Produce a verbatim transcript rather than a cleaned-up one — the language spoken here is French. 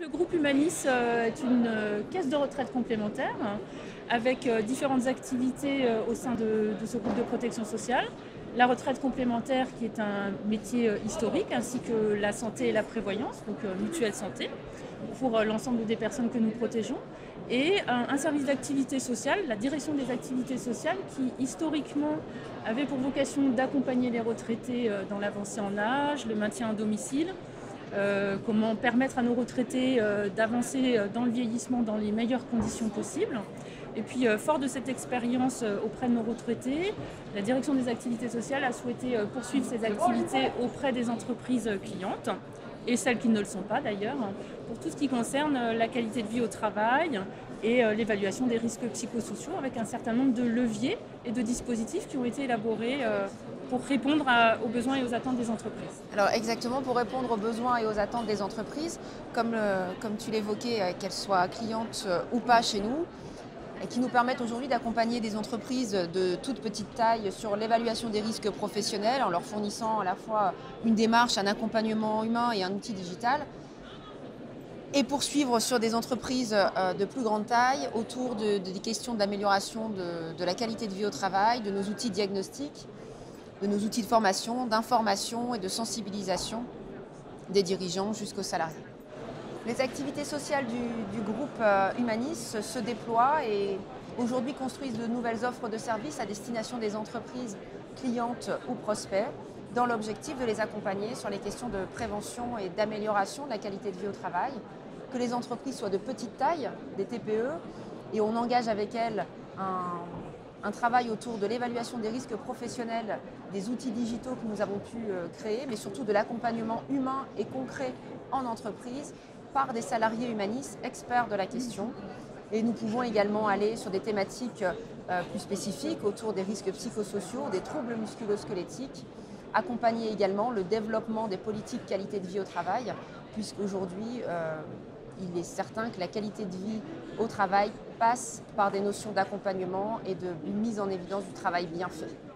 Le groupe Humanis euh, est une euh, caisse de retraite complémentaire avec euh, différentes activités euh, au sein de, de ce groupe de protection sociale. La retraite complémentaire qui est un métier euh, historique ainsi que la santé et la prévoyance, donc euh, mutuelle santé pour euh, l'ensemble des personnes que nous protégeons. Et un, un service d'activité sociale, la direction des activités sociales qui historiquement avait pour vocation d'accompagner les retraités euh, dans l'avancée en âge, le maintien à domicile, Euh, comment permettre à nos retraités euh, d'avancer euh, dans le vieillissement dans les meilleures conditions possibles. Et puis, euh, fort de cette expérience euh, auprès de nos retraités, la direction des activités sociales a souhaité euh, poursuivre ces activités auprès des entreprises clientes, et celles qui ne le sont pas d'ailleurs, pour tout ce qui concerne euh, la qualité de vie au travail et euh, l'évaluation des risques psychosociaux, avec un certain nombre de leviers et de dispositifs qui ont été élaborés euh, pour répondre à, aux besoins et aux attentes des entreprises. Alors exactement, pour répondre aux besoins et aux attentes des entreprises, comme, le, comme tu l'évoquais, euh, qu'elles soient clientes euh, ou pas chez nous, et qui nous permettent aujourd'hui d'accompagner des entreprises de toute petite taille sur l'évaluation des risques professionnels en leur fournissant à la fois une démarche, un accompagnement humain et un outil digital, et poursuivre sur des entreprises euh, de plus grande taille autour de, de, des questions d'amélioration de, de la qualité de vie au travail, de nos outils diagnostiques, de nos outils de formation, d'information et de sensibilisation des dirigeants jusqu'aux salariés. Les activités sociales du, du groupe Humanis se déploient et aujourd'hui construisent de nouvelles offres de services à destination des entreprises clientes ou prospects dans l'objectif de les accompagner sur les questions de prévention et d'amélioration de la qualité de vie au travail, que les entreprises soient de petite taille, des T P E, et on engage avec elles un un travail autour de l'évaluation des risques professionnels, des outils digitaux que nous avons pu créer, mais surtout de l'accompagnement humain et concret en entreprise par des salariés Humanis experts de la question. Et nous pouvons également aller sur des thématiques plus spécifiques autour des risques psychosociaux, des troubles musculo-squelettiques, accompagner également le développement des politiques qualité de vie au travail, puisqu'aujourd'hui, euh, il est certain que la qualité de vie au travail passe par des notions d'accompagnement et de mise en évidence du travail bien fait.